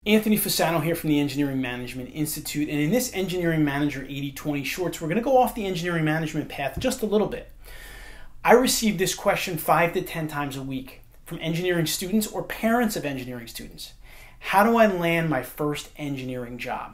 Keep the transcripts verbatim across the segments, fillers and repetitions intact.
Anthony Fasano here from the Engineering Management Institute, and in this Engineering Manager eighty twenty Shorts, we're going to go off the engineering management path just a little bit. I receive this question five to ten times a week from engineering students or parents of engineering students. How do I land my first engineering job?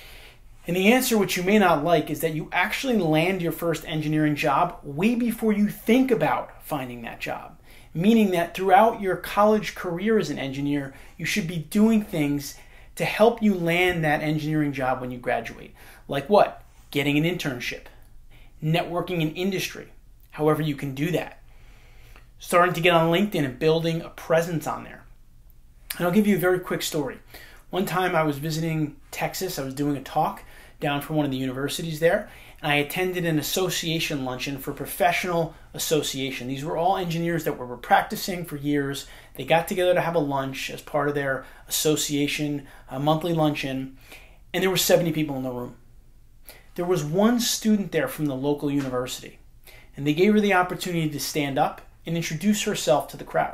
And the answer, which you may not like, is that you actually land your first engineering job way before you think about finding that job. Meaning that throughout your college career as an engineer, you should be doing things to help you land that engineering job when you graduate. Like what? Getting an internship, networking in industry, however you can do that, starting to get on LinkedIn and building a presence on there. And I'll give you a very quick story. One time I was visiting Texas. I was doing a talk down from one of the universities there, and I attended an association luncheon for professional association. These were all engineers that were practicing for years. They got together to have a lunch as part of their association, a monthly luncheon, and there were seventy people in the room. There was one student there from the local university, and they gave her the opportunity to stand up and introduce herself to the crowd.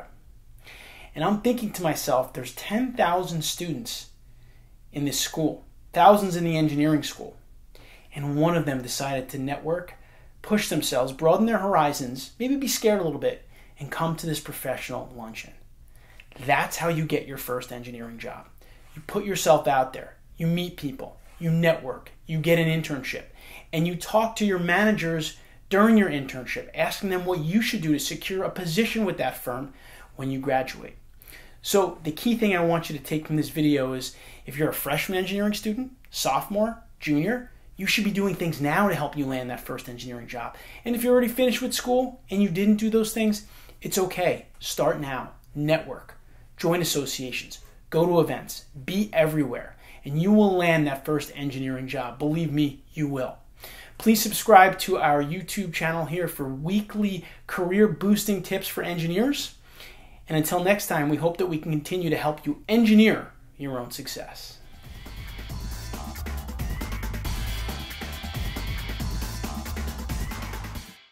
And I'm thinking to myself, there's ten thousand students in this school, thousands in the engineering school, and one of them decided to network, push themselves, broaden their horizons, maybe be scared a little bit, and come to this professional luncheon. That's how you get your first engineering job. You put yourself out there, you meet people, you network, you get an internship, and you talk to your managers during your internship, asking them what you should do to secure a position with that firm when you graduate. So the key thing I want you to take from this video is, if you're a freshman engineering student, sophomore, junior, you should be doing things now to help you land that first engineering job. And if you're already finished with school and you didn't do those things, it's okay. Start now. Network. Join associations. Go to events. Be everywhere. And you will land that first engineering job. Believe me, you will. Please subscribe to our YouTube channel here for weekly career boosting tips for engineers. And until next time, we hope that we can continue to help you engineer your own success.